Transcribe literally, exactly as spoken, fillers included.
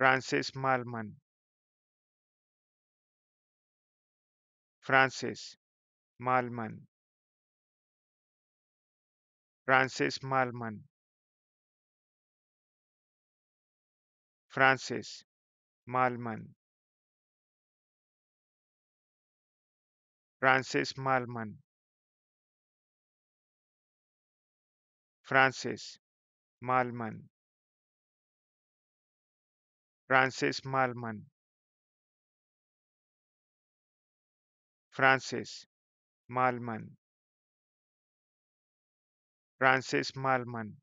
Francis Mallmann, Francis Mallmann, Francis Mallmann, Francis Mallmann, Francis Mallmann, Francis Mallmann, Francis Mallmann, Francis Mallmann, Francis Mallmann,